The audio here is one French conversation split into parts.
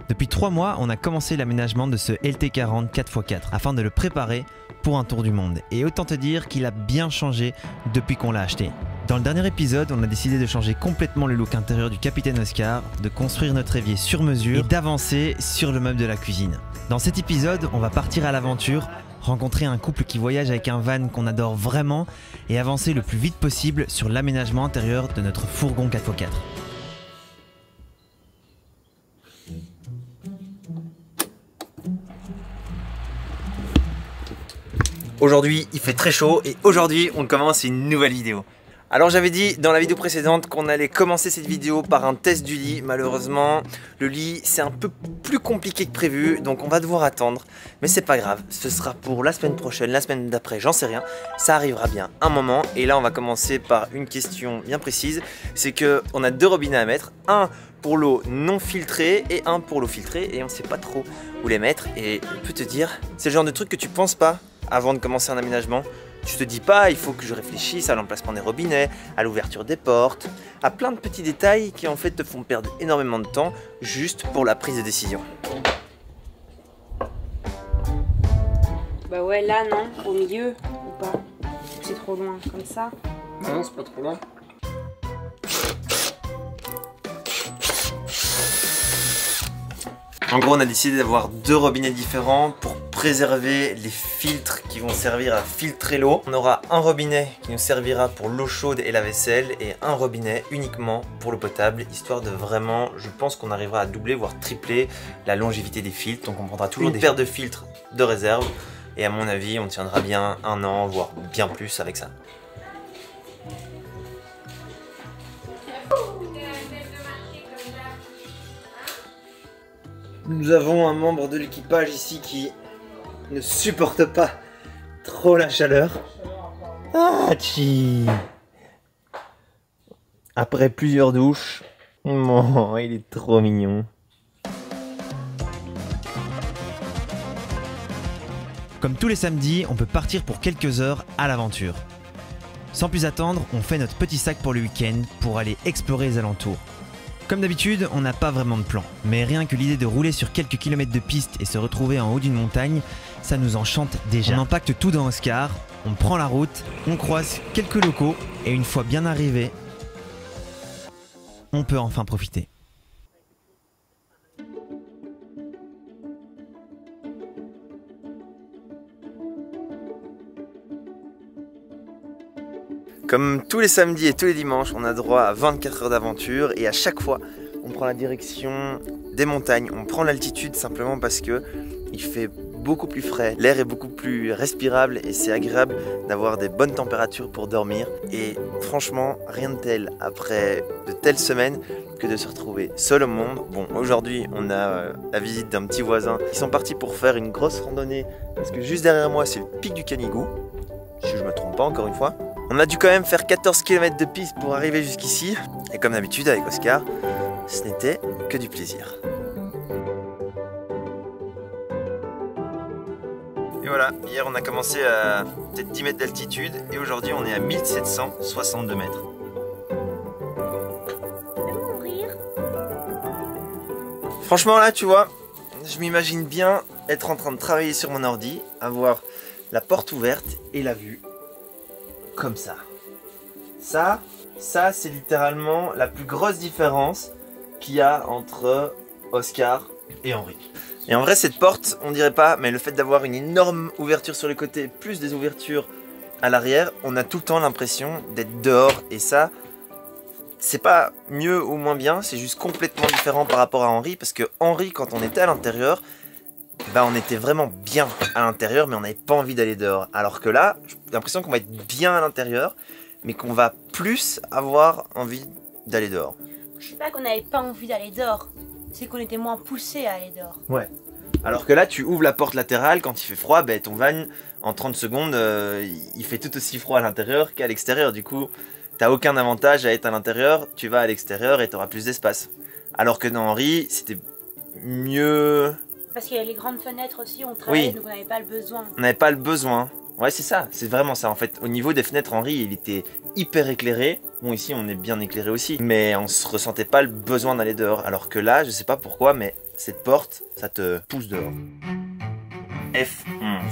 Depuis 3 mois, on a commencé l'aménagement de ce LT40 4x4 afin de le préparer pour un tour du monde. Et autant te dire qu'il a bien changé depuis qu'on l'a acheté. Dans le dernier épisode, on a décidé de changer complètement le look intérieur du Capitaine Oscar, de construire notre évier sur mesure et d'avancer sur le meuble de la cuisine. Dans cet épisode, on va partir à l'aventure, rencontrer un couple qui voyage avec un van qu'on adore vraiment et avancer le plus vite possible sur l'aménagement intérieur de notre fourgon 4x4. Aujourd'hui il fait très chaud et aujourd'hui on commence une nouvelle vidéo. Alors j'avais dit dans la vidéo précédente qu'on allait commencer cette vidéo par un test du lit. Malheureusement le lit c'est un peu plus compliqué que prévu, donc on va devoir attendre. Mais c'est pas grave, ce sera pour la semaine prochaine, la semaine d'après, j'en sais rien. Ça arrivera bien un moment. Et là on va commencer par une question bien précise. C'est que on a 2 robinets à mettre, un pour l'eau non filtrée et un pour l'eau filtrée. Et on sait pas trop où les mettre. Et je peux te dire, c'est le genre de truc que tu penses pas avant de commencer un aménagement. Tu te dis pas, il faut que je réfléchisse à l'emplacement des robinets, à l'ouverture des portes, à plein de petits détails qui en fait te font perdre énormément de temps juste pour la prise de décision. Bah ouais, là non, au milieu ou pas? C'est trop loin, comme ça? Non, c'est pas trop loin. En gros, on a décidé d'avoir 2 robinets différents pour préserver les filtres qui vont servir à filtrer l'eau. On aura un robinet qui nous servira pour l'eau chaude et la vaisselle et un robinet uniquement pour l'eau potable, histoire de vraiment, je pense qu'on arrivera à doubler voire tripler la longévité des filtres. Donc on prendra toujours des paires de filtres de réserve et à mon avis on tiendra bien 1 an voire bien plus avec ça. Nous avons un membre de l'équipage ici qui ne supporte pas trop la chaleur. Ah, chi. Après plusieurs douches, oh, il est trop mignon. Comme tous les samedis, on peut partir pour quelques heures à l'aventure. Sans plus attendre, on fait notre petit sac pour le week-end pour aller explorer les alentours. Comme d'habitude, on n'a pas vraiment de plan, mais rien que l'idée de rouler sur quelques kilomètres de piste et se retrouver en haut d'une montagne, ça nous enchante déjà. On impacte tout dans Oscar, on prend la route, on croise quelques locaux et une fois bien arrivé, on peut enfin profiter. Comme tous les samedis et tous les dimanches, on a droit à 24 heures d'aventure et à chaque fois, on prend la direction des montagnes. On prend l'altitude simplement parce que il fait beaucoup plus frais, l'air est beaucoup plus respirable et c'est agréable d'avoir des bonnes températures pour dormir. Et franchement, rien de tel après de telles semaines que de se retrouver seul au monde. Bon, aujourd'hui, on a la visite d'un petit voisin. Ils sont partis pour faire une grosse randonnée parce que juste derrière moi, c'est le pic du Canigou. Si je me trompe pas, encore une fois. On a dû quand même faire 14 km de piste pour arriver jusqu'ici. Et comme d'habitude avec Oscar, ce n'était que du plaisir. Et voilà, hier on a commencé à peut-être 10 mètres d'altitude et aujourd'hui on est à 1762 mètres. Franchement là tu vois, je m'imagine bien être en train de travailler sur mon ordi, avoir la porte ouverte et la vue comme ça. Ça c'est littéralement la plus grosse différence qu'il y a entre Oscar et Henri. Et en vrai cette porte, on dirait pas, mais le fait d'avoir une énorme ouverture sur les côtés, plus des ouvertures à l'arrière, on a tout le temps l'impression d'être dehors. Et ça, c'est pas mieux ou moins bien, c'est juste complètement différent par rapport à Henri. Parce que Henri, quand on était à l'intérieur, bah on était vraiment bien à l'intérieur, mais on n'avait pas envie d'aller dehors. Alors que là, j'ai l'impression qu'on va être bien à l'intérieur, mais qu'on va plus avoir envie d'aller dehors. Je sais pas qu'on n'avait pas envie d'aller dehors, c'est qu'on était moins poussé à aller dehors. Ouais. Alors que là, tu ouvres la porte latérale, quand il fait froid, ben, ton van, en 30 secondes, il fait tout aussi froid à l'intérieur qu'à l'extérieur. Du coup, t'as aucun avantage à être à l'intérieur, tu vas à l'extérieur et t'auras plus d'espace. Alors que dans Henri, c'était mieux... Parce qu'il y a les grandes fenêtres aussi, on travaillait, oui. Donc on n'avait pas le besoin. On n'avait pas le besoin. Ouais, c'est ça, c'est vraiment ça. En fait, au niveau des fenêtres, Henri, il était hyper éclairé. Bon, ici, on est bien éclairé aussi. Mais on se ressentait pas le besoin d'aller dehors. Alors que là, je sais pas pourquoi, mais cette porte, ça te pousse dehors. F11.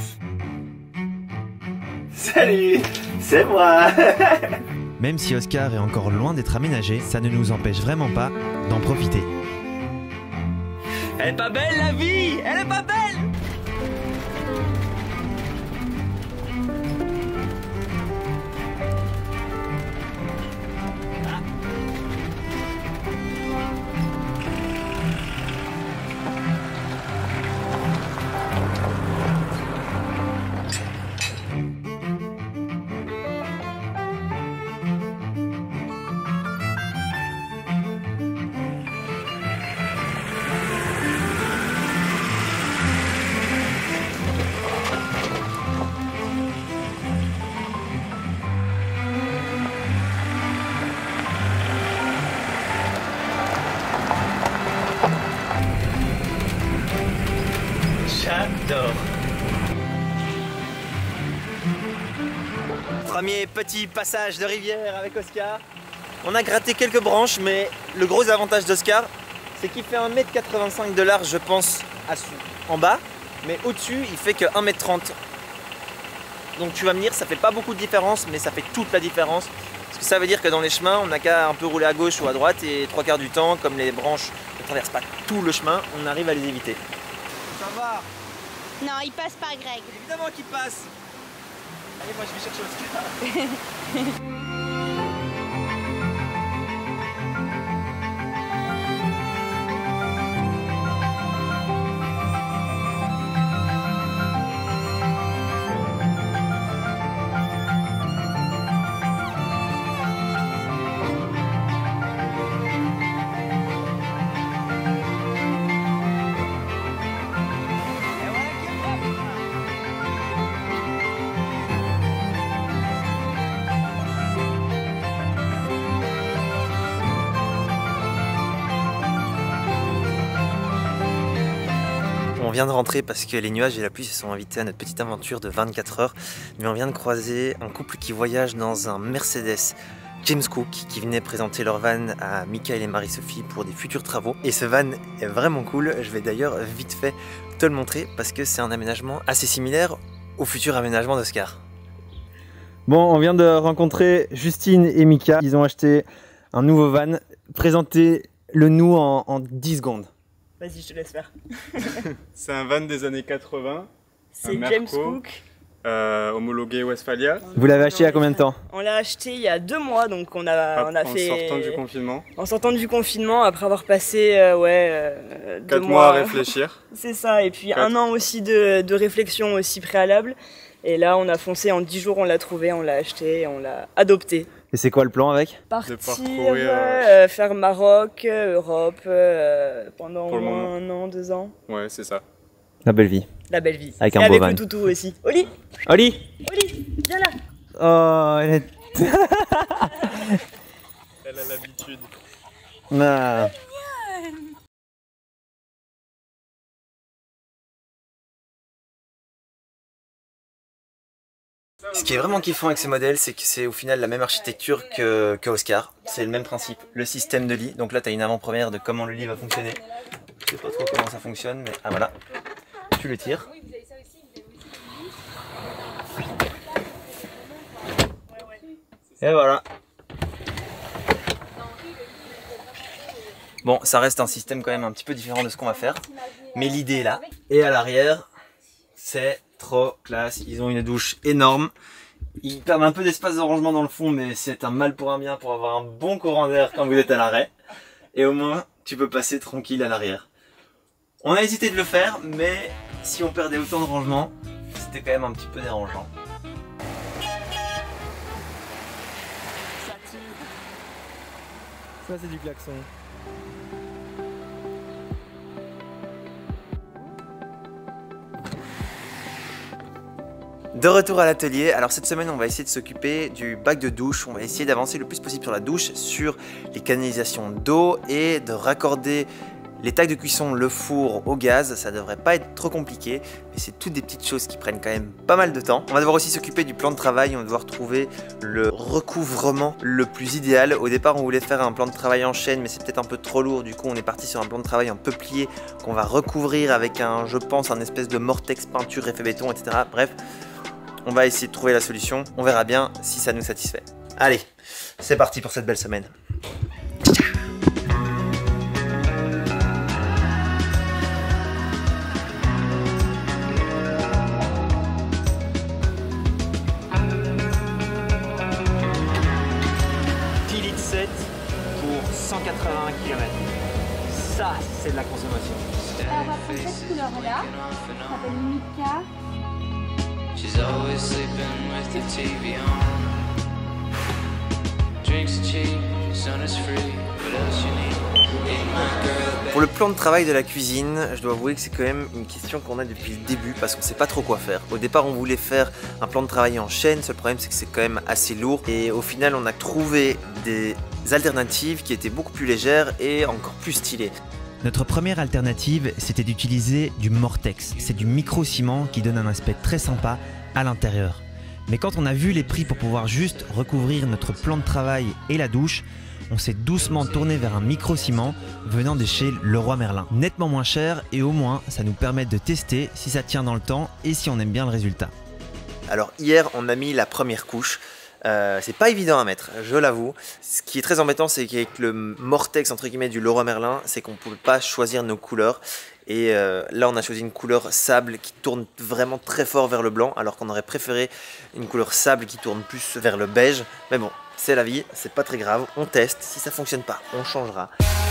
Salut, c'est moi. Même si Oscar est encore loin d'être aménagé, ça ne nous empêche vraiment pas d'en profiter. Elle est pas belle la vie. Elle est pas belle. J'adore. Premier petit passage de rivière avec Oscar. On a gratté quelques branches, mais le gros avantage d'Oscar, c'est qu'il fait 1,85 m de large, je pense, en bas. Mais au-dessus, il fait que 1,30 m. Donc tu vas me dire, ça fait pas beaucoup de différence, mais ça fait toute la différence. Parce que ça veut dire que dans les chemins, on n'a qu'à un peu rouler à gauche ou à droite, et 3/4 du temps, comme les branches ne traversent pas tout le chemin, on arrive à les éviter. Ça va? Non, il passe par Greg. Évidemment qu'il passe. Allez, moi je vais chercher Oscar. On vient de rentrer parce que les nuages et la pluie se sont invités à notre petite aventure de 24 heures. Mais on vient de croiser un couple qui voyage dans un Mercedes James Cook qui venait présenter leur van à Michael et Marie-Sophie pour des futurs travaux. Et ce van est vraiment cool. Je vais d'ailleurs vite fait te le montrer parce que c'est un aménagement assez similaire au futur aménagement d'Oscar. Bon, on vient de rencontrer Justine et Mika. Ils ont acheté un nouveau van. Présentez-le nous en 10 secondes. Vas-y, je te laisse faire. C'est un van des années 80. C'est un James Merco, Cook. Homologué Westphalia. Vous l'avez acheté il y a combien de temps? On l'a acheté il y a 2 mois, donc on a fait... En sortant du confinement. En sortant du confinement, après avoir passé 4 mois à réfléchir. C'est ça, et puis 4. 1 an aussi de réflexion aussi préalable. Et là, on a foncé, en 10 jours, on l'a trouvé, on l'a acheté, et on l'a adopté. Et c'est quoi le plan avec? Partir, parcourir, faire Maroc, Europe, pendant au Pour le moins 1 an, 2 ans. Ouais, c'est ça. La belle vie. La belle vie. Avec et un beau avec van. le toutou aussi. Oli, Oli! Oli, viens là. Oh, elle est... Elle a l'habitude. Ah. Ce qui est vraiment kiffant avec ces modèles, c'est que c'est au final la même architecture que Oscar. C'est le même principe, le système de lit. Donc là, tu as une avant-première de comment le lit va fonctionner. Je sais pas trop comment ça fonctionne, mais ah voilà. Tu le tires. Et voilà. Bon, ça reste un système quand même un petit peu différent de ce qu'on va faire. Mais l'idée est là. Et à l'arrière, c'est trop classe. Ils ont une douche énorme. Ils perdent un peu d'espace de rangement dans le fond, mais c'est un mal pour un bien pour avoir un bon courant d'air quand vous êtes à l'arrêt. Et au moins, tu peux passer tranquille à l'arrière. On a hésité de le faire, mais si on perdait autant de rangement, c'était quand même un petit peu dérangeant. Ça c'est du klaxon. De retour à l'atelier, alors cette semaine on va essayer de s'occuper du bac de douche, on va essayer d'avancer le plus possible sur la douche, sur les canalisations d'eau et de raccorder Les tacs de cuisson, le four au gaz, ça devrait pas être trop compliqué, mais c'est toutes des petites choses qui prennent quand même pas mal de temps. On va devoir aussi s'occuper du plan de travail, on va devoir trouver le recouvrement le plus idéal. Au départ, on voulait faire un plan de travail en chaîne, mais c'est peut-être un peu trop lourd, du coup on est parti sur un plan de travail en peuplier qu'on va recouvrir avec un, je pense, un espèce de mortex peinture effet béton, etc. Bref, on va essayer de trouver la solution, on verra bien si ça nous satisfait. Allez, c'est parti pour cette belle semaine. Pour 180 km. Ça, c'est de la consommation. On va prendre cette couleur-là. Ça s'appelle Mika. She's always sleeping with the TV on. Drinks cheap, sun is free. What else you need? Pour le plan de travail de la cuisine, je dois avouer que c'est quand même une question qu'on a depuis le début parce qu'on sait pas trop quoi faire. Au départ, on voulait faire un plan de travail en chaîne, seul problème c'est que c'est quand même assez lourd et au final, on a trouvé des alternatives qui étaient beaucoup plus légères et encore plus stylées. Notre première alternative, c'était d'utiliser du Mortex. C'est du micro-ciment qui donne un aspect très sympa à l'intérieur. Mais quand on a vu les prix pour pouvoir juste recouvrir notre plan de travail et la douche, on s'est doucement tourné vers un micro-ciment venant de chez Leroy Merlin. Nettement moins cher et au moins ça nous permet de tester si ça tient dans le temps et si on aime bien le résultat. Alors hier on a mis la première couche. C'est pas évident à mettre, je l'avoue. Ce qui est très embêtant, c'est qu'avec le Mortex entre guillemets du Leroy Merlin, c'est qu'on ne pouvait pas choisir nos couleurs. Et là, on a choisi une couleur sable qui tourne vraiment très fort vers le blanc, alors qu'on aurait préféré une couleur sable qui tourne plus vers le beige. Mais bon, c'est la vie, c'est pas très grave. On teste. Si ça fonctionne pas, on changera.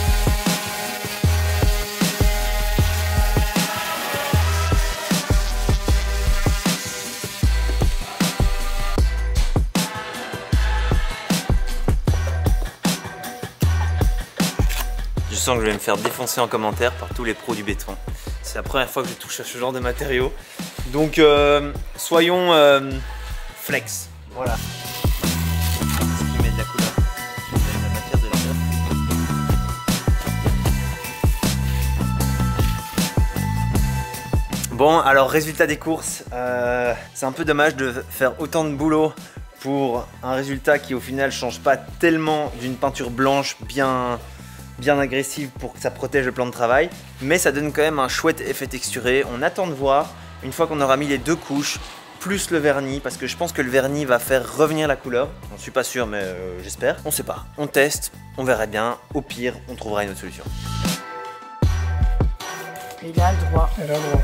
Je sens que je vais me faire défoncer en commentaire par tous les pros du béton. C'est la première fois que je touche à ce genre de matériaux. Donc soyons flex. Voilà. Ce qui met de la couleur. La matière de la. Bon, alors résultat des courses. C'est un peu dommage de faire autant de boulot pour un résultat qui au final change pas tellement d'une peinture blanche bien agressive pour que ça protège le plan de travail, mais ça donne quand même un chouette effet texturé. On attend de voir une fois qu'on aura mis les deux couches plus le vernis, parce que je pense que le vernis va faire revenir la couleur. Je suis pas sûr, mais j'espère. On sait pas. On teste, on verra bien. Au pire, on trouvera une autre solution. Il a le droit. Elle a le droit.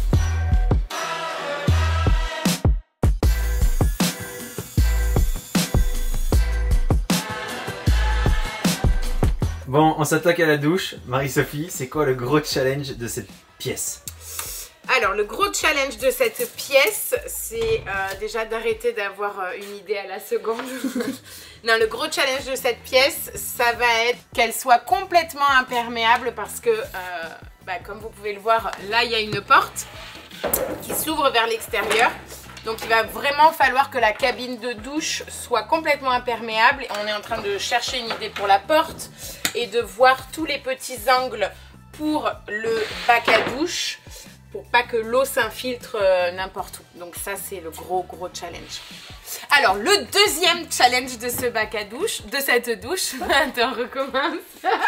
Bon, on s'attaque à la douche. Marie-Sophie, c'est quoi le gros challenge de cette pièce? Alors, le gros challenge de cette pièce, c'est déjà d'arrêter d'avoir une idée à la seconde. Non, le gros challenge de cette pièce, ça va être qu'elle soit complètement imperméable parce que, comme vous pouvez le voir, là, il y a une porte qui s'ouvre vers l'extérieur. Donc il va vraiment falloir que la cabine de douche soit complètement imperméable. Et on est en train de chercher une idée pour la porte et de voir tous les petits angles pour le bac à douche pour pas que l'eau s'infiltre n'importe où. Donc ça c'est le gros challenge. Alors le deuxième challenge de ce bac à douche, de cette douche, attends, recommence.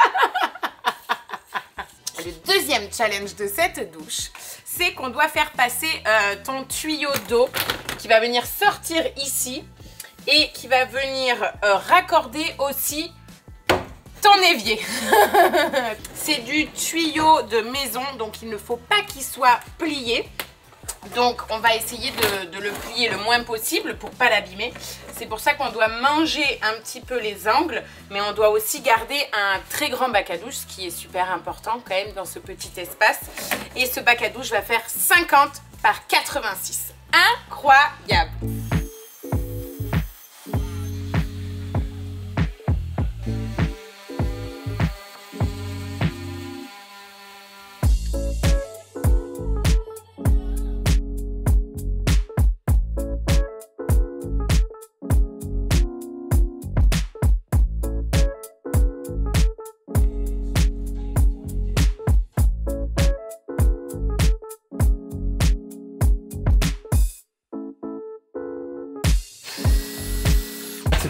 Le deuxième challenge de cette douche, c'est qu'on doit faire passer ton tuyau d'eau qui va venir sortir ici et qui va venir raccorder aussi ton évier. C'est du tuyau de maison, donc il ne faut pas qu'il soit plié. Donc on va essayer de le plier le moins possible pour pas l'abîmer. C'est pour ça qu'on doit manger un petit peu les angles, mais on doit aussi garder un très grand bac à douche, ce qui est super important quand même dans ce petit espace. Et ce bac à douche va faire 50 par 86. Incroyable!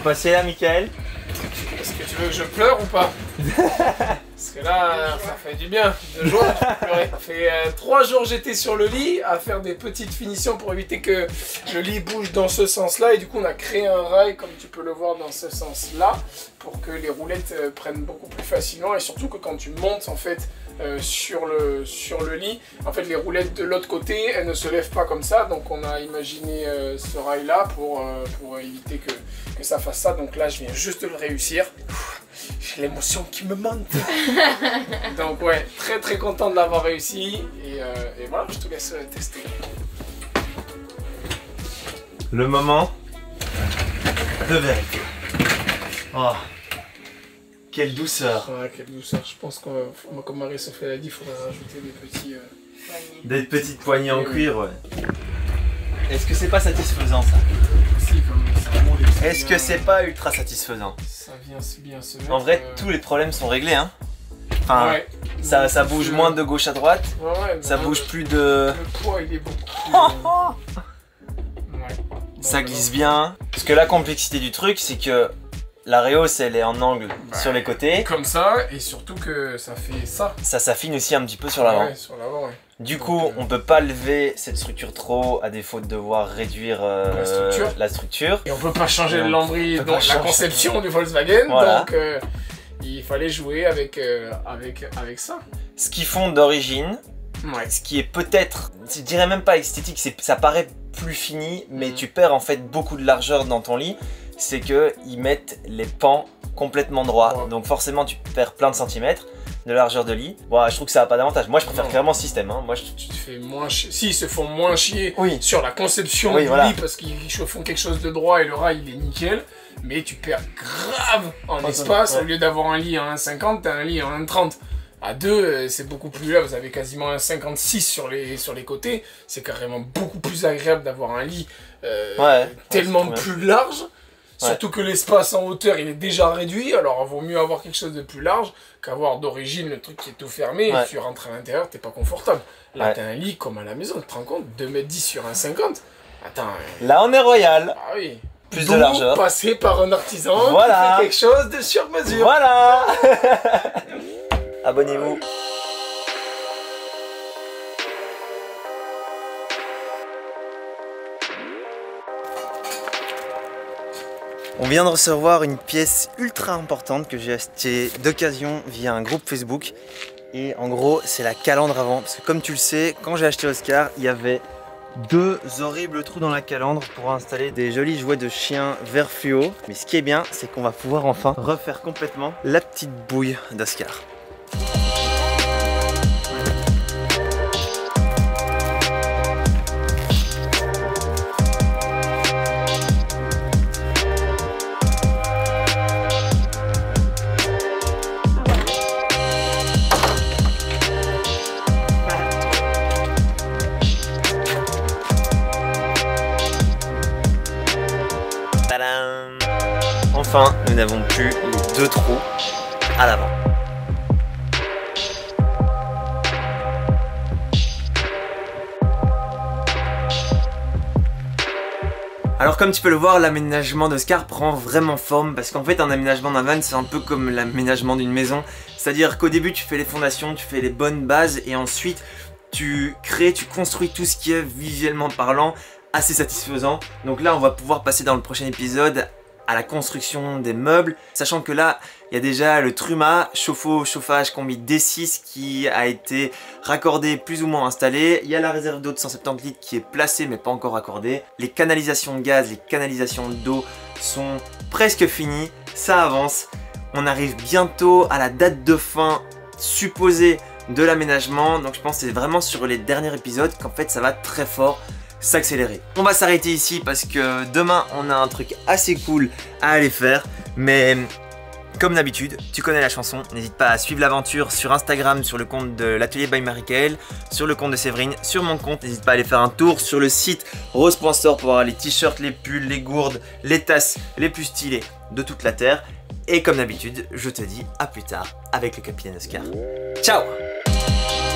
passer là, Michael? Est-ce que tu veux que je pleure ou pas? Parce que là, ça fait du bien. 2 jours, je peux pleurer. Ça fait 3 jours j'étais sur le lit à faire des petites finitions pour éviter que le lit bouge dans ce sens-là. Et du coup, on a créé un rail, comme tu peux le voir, dans ce sens-là, pour que les roulettes prennent beaucoup plus facilement. Et surtout que quand tu montes, en fait, sur le lit, en fait, les roulettes de l'autre côté, elles ne se lèvent pas comme ça. Donc, on a imaginé ce rail-là pour éviter que ça fasse ça. Donc là, je viens juste de le réussir. J'ai l'émotion qui me monte. Donc ouais, très très content de l'avoir réussi. Et voilà, je te laisse tester. Le moment de vérité. Oh, quelle douceur. Ouais, quelle douceur. Je pense que, comme Marie-Sophie l'a dit, il faudrait rajouter des petits... Des petites poignées en cuir, ouais. Est-ce que c'est pas satisfaisant ça? Si, comme ça remonte. Est-ce que c'est pas ultra satisfaisant? Ça vient bien se mettre. En vrai, tous les problèmes sont réglés, hein. Enfin, ouais. ça bouge moins de gauche à droite. Ouais, ça bouge plus de... Le poids, il est beaucoup plus... Ouais. Ça glisse bien. Parce que la complexité du truc, c'est que la réhausse, elle est en angle sur les côtés. Comme ça, et surtout que ça fait ça. Ça s'affine aussi un petit peu sur l'avant. Ouais, sur l'avant, ouais. Du coup, on peut pas lever cette structure trop à défaut de devoir réduire la structure. Et on peut pas changer le lambris, donc la conception du Volkswagen, voilà. Donc il fallait jouer avec ça. Ce qu'ils font d'origine, ce qui est peut-être, je dirais même pas esthétique, ça paraît plus fini, mais tu perds en fait beaucoup de largeur dans ton lit, c'est qu'ils mettent les pans complètement droits, donc forcément tu perds plein de centimètres de largeur de lit. Bon, je trouve que ça n'a pas d'avantage. Moi, je préfère clairement ce système. Hein. Moi, tu te fais moins chier. Si, ils se font moins chier sur la conception du lit parce qu'ils font quelque chose de droit et le rail, il est nickel. Mais tu perds grave en espace. Au lieu d'avoir un lit à 1,50, t'as un lit à 1,30. À 2, c'est beaucoup plus là. Vous avez quasiment 1,56 sur les côtés. C'est carrément beaucoup plus agréable d'avoir un lit tellement plus large. Surtout que l'espace en hauteur il est déjà réduit, alors il vaut mieux avoir quelque chose de plus large qu'avoir d'origine le truc qui est tout fermé et tu rentres à l'intérieur, t'es pas confortable. Là t'as un lit comme à la maison, tu te rends compte, 2,10 m sur 1,50. Attends. Là on est royal. Ah oui. Plus de largeur. Passer par un artisan qui fait quelque chose de sur mesure. Voilà. Abonnez-vous. On vient de recevoir une pièce ultra importante que j'ai achetée d'occasion via un groupe Facebook. Et en gros, c'est la calandre avant. Parce que comme tu le sais, quand j'ai acheté Oscar, il y avait 2 horribles trous dans la calandre pour installer des jolis jouets de chiens vert fluo. Mais ce qui est bien, c'est qu'on va pouvoir enfin refaire complètement la petite bouille d'Oscar. Enfin, nous n'avons plus les 2 trous à l'avant. Alors comme tu peux le voir, l'aménagement d'Oscar prend vraiment forme parce qu'en fait un aménagement d'un van c'est un peu comme l'aménagement d'une maison. C'est-à-dire qu'au début tu fais les fondations, tu fais les bonnes bases et ensuite tu crées, tu construis tout ce qui est visuellement parlant assez satisfaisant. Donc là on va pouvoir passer dans le prochain épisode à la construction des meubles, sachant que là il y a déjà le Truma chauffe-eau chauffage combi D6 qui a été raccordé plus ou moins installé. Il y a la réserve d'eau de 170 litres qui est placée mais pas encore raccordée. Les canalisations de gaz, les canalisations d'eau sont presque finies, ça avance. On arrive bientôt à la date de fin supposée de l'aménagement, donc je pense que c'est vraiment sur les derniers épisodes qu'en fait ça va très fort s'accélérer. On va s'arrêter ici parce que demain on a un truc assez cool à aller faire, mais comme d'habitude, tu connais la chanson, n'hésite pas à suivre l'aventure sur Instagram, sur le compte de l'atelier by Marie-Kaëlle, sur le compte de Séverine, sur mon compte, n'hésite pas à aller faire un tour sur le site rose.store pour avoir les t-shirts, les pulls, les gourdes, les tasses les plus stylées de toute la terre. Et comme d'habitude, je te dis à plus tard avec le capitaine Oscar. Ciao!